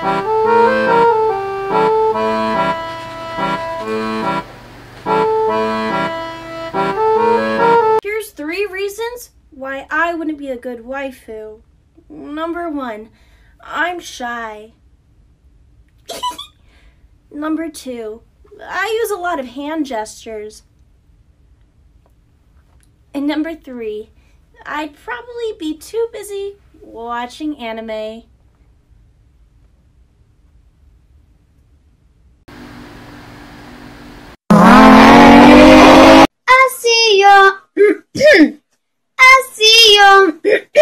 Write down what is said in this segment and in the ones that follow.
Here's 3 reasons why I wouldn't be a good waifu. Number 1, I'm shy. Number 2, I use a lot of hand gestures. And number 3, I'd probably be too busy watching anime. I see your I see your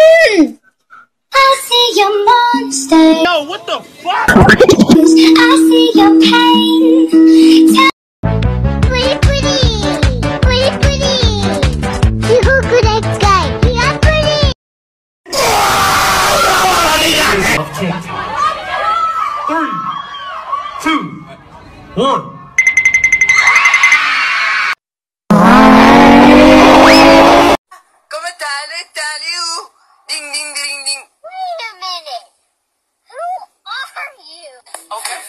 I see your monster. Yo, what the fuck? I see your pain. Pretty, pretty, pretty. You look good at guy. You are pretty. Okay. 3, 2, 1. Ding ding ding ding. Wait a minute. Who are you? Okay.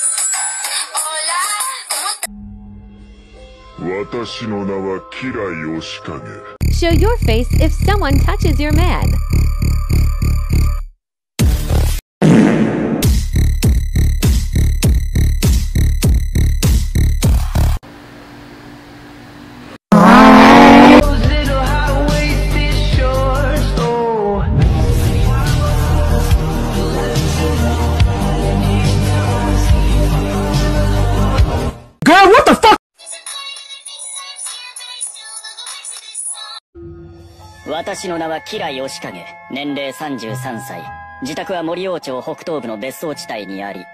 Show your face if someone touches your man. Girl, what the fuck? 私の名は吉良義景、年齢33歳。自宅は森王町北東部の別荘地帯にあり。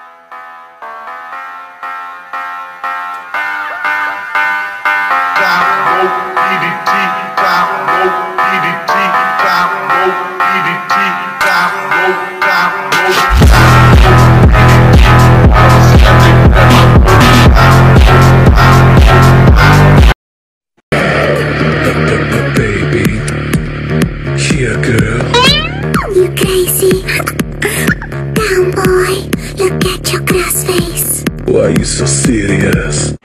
You crazy? Down boy, look at your glass face. Why are you so serious?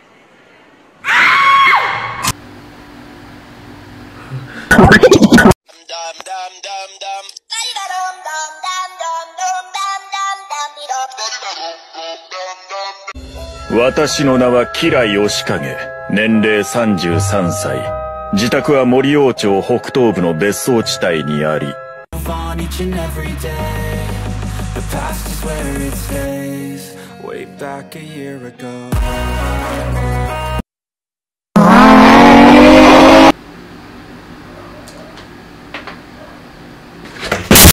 私の名は吉良義景、年齢33歳。自宅は森王町北東部の別荘地帯にあり。 Each and every day, the past is where it stays. Way back a year ago.